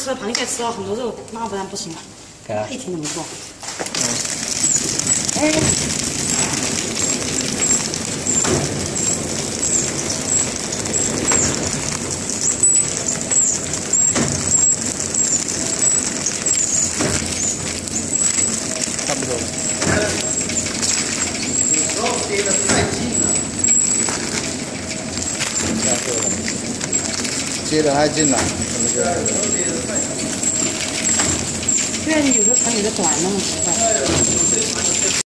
吃了螃蟹，吃了很多肉，那不然不行了。一天都没做。哎。 差不多。 有时候接的太近了。 接的太近了，怎么就？ 对啊，有的长，有的短，那么奇怪。